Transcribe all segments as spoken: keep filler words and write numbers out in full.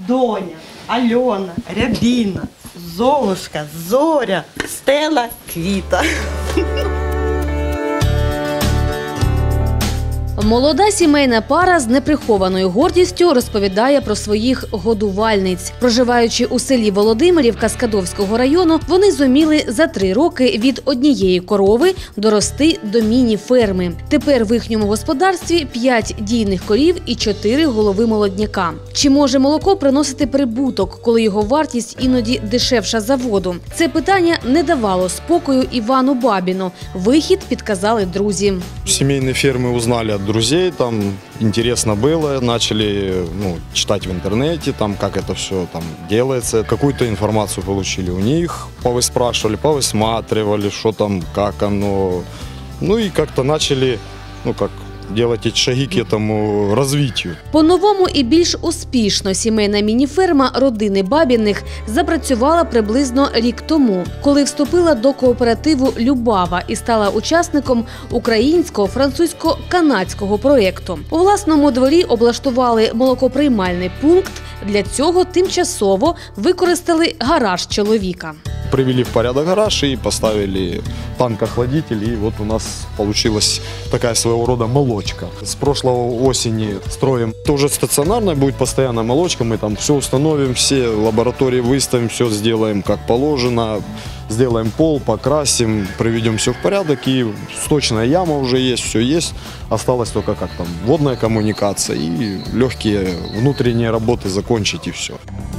Доня, Альона, Рябіна, Золушка, Зоря, Стела, Квіта. Молода сімейна пара з неприхованою гордістю розповідає про своїх годувальниць. Проживаючи у селі Володимирівка Скадовського району, вони зуміли за три роки від однієї корови дорости до міні-ферми. Тепер в їхньому господарстві п'ять дійних корів і чотири голови молодняка. Чи може молоко приносити прибуток, коли його вартість іноді дешевша за воду? Це питання не давало спокою Івану Бабіну. Вихід підказали друзі. Семейные фермы узнали от друзей, там интересно было, начали ну, читать в интернете, там, как это все там делается, какую-то информацию получили у них, повыспрашивали, повысматривали, что там, как оно, ну и как-то начали, ну как, делать эти шаги к этому развитию. По-новому і більш успішно сімейна мініферма родини Бабіних запрацювала приблизно рік тому, коли вступила до кооперативу «Любава» і стала учасником українського французько-канадського проєкту. У власному дворі облаштували молокоприймальний пункт, для цього тимчасово використали гараж чоловіка. Привели в порядок гараж и поставили танк-охладитель, и вот у нас получилась такая своего рода молочка. С прошлого осени строим тоже стационарная будет постоянная молочка, мы там все установим, все лаборатории выставим, все сделаем как положено, сделаем пол, покрасим, приведем все в порядок, и сточная яма уже есть, все есть, осталось только как там водная коммуникация и легкие внутренние работы закончить и все.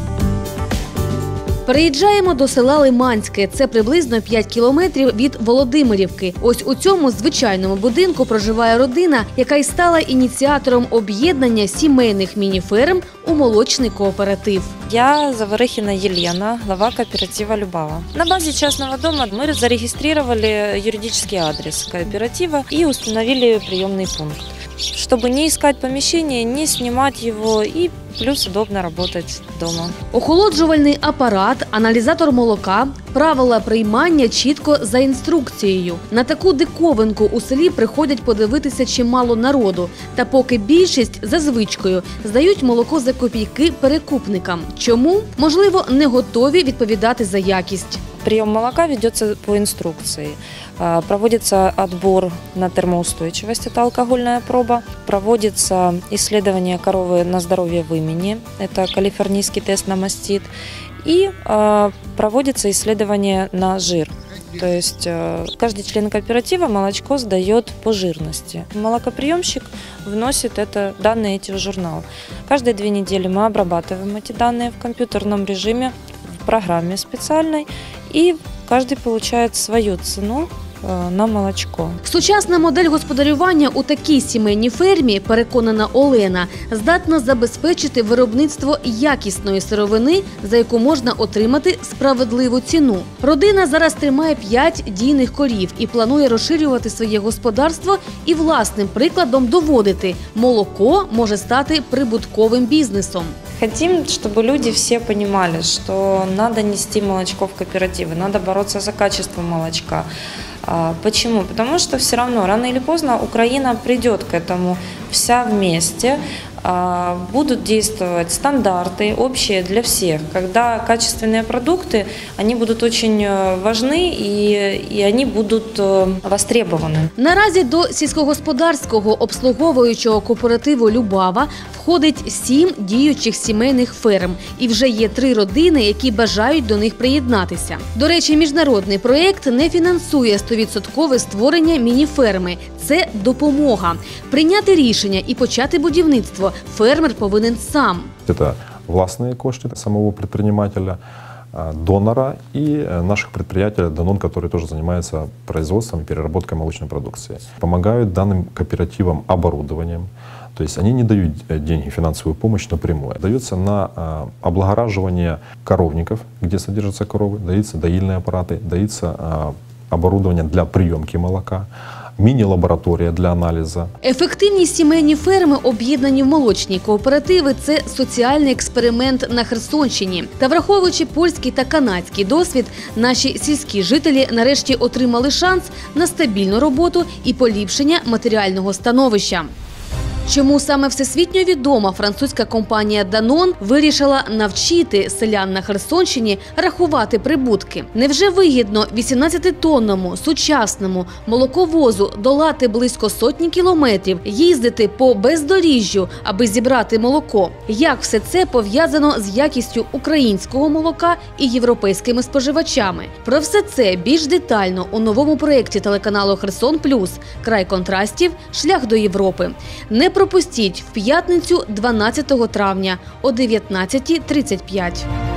Переїжджаємо до села Лиманське. Це приблизно п'ять кілометрів від Володимирівки. Ось у цьому звичайному будинку проживає родина, яка й стала ініціатором об'єднання сімейних мініферм у молочний кооператив. Я Заворыхина Елена, глава кооператива «Любава». На базе частного дома мы зарегистрировали юридический адрес кооператива и установили приемный пункт, чтобы не искать помещение, не снимать его и плюс удобно работать дома. Охолоджувальний апарат, аналізатор молока, правила приймання чітко за інструкцією. На таку диковинку у селі приходять подивитися чимало народу. Та поки більшість за звичкою здають молоко за копійки перекупникам. Чому? Можливо, не готові відповідати за якість. Прием молока ведется по инструкции. Проводится отбор на термоустойчивость, это алкогольная проба. Проводится исследование коровы на здоровье в имени, это калифорнийский тест на мастит. И проводится исследование на жир. То есть каждый член кооператива молочко сдает по жирности. Молокоприемщик вносит это, данные эти в журнал. Каждые две недели мы обрабатываем эти данные в компьютерном режиме, в программе специальной, и каждый получает свою цену на молочко. Сучасна модель господарювання у такій сімейній фермі, переконана Олена, здатна забезпечити виробництво якісної сировини, за яку можна отримати справедливу ціну. Родина зараз тримає п'ять дійних корів і планує розширювати своє господарство і власним прикладом доводити – молоко може стати прибутковим бізнесом. Хотим, чтобы люди все понимали, что надо нести молочко в кооперативы, надо бороться за качество молочка. Почему? Потому что все равно, рано или поздно, Украина придет к этому вся вместе. Будут действовать стандарты общие для всех, когда качественные продукты, они будут очень важны и, и они будут востребованы. Наразі до сільськогосподарського обслуговуючого кооперативу «Любава» входить сім діючих сімейних ферм. І вже є три родини, які бажають до них приєднатися. До речі, міжнародний проєкт не фінансує стовідсоткове створення мініферми. Це допомога. Прийняти рішення і почати будівництво фермер повинен сам. Это властные кошты самого предпринимателя, донора и наших предприятий, Данон, который тоже занимается производством и переработкой молочной продукции. Помогают данным кооперативам оборудованием. То есть они не дают деньги, финансовую помощь напрямую. Дается на облагораживание коровников, где содержатся коровы, даются доильные аппараты, дается оборудование для приемки молока, міні-лабораторія для аналізу. Ефективні сімейні ферми, об'єднані в молочні кооперативи – це соціальний експеримент на Херсонщині. Та враховуючи польський та канадський досвід, наші сільські жителі нарешті отримали шанс на стабільну роботу і поліпшення матеріального становища. Чому саме всесвітньо відома французька компанія Danone вирішила навчити селян на Херсонщині рахувати прибутки? Невже вигідно вісімнадцятитонному сучасному молоковозу долати близько сотні кілометрів, їздити по бездоріжжю, аби зібрати молоко? Як все це пов'язано з якістю українського молока і європейськими споживачами? Про все це більш детально у новому проєкті телеканалу «Херсон Плюс. Край контрастів. Шлях до Європи». Не пропустіть в п'ятницю дванадцятого травня о дев'ятнадцятій тридцять п'ять.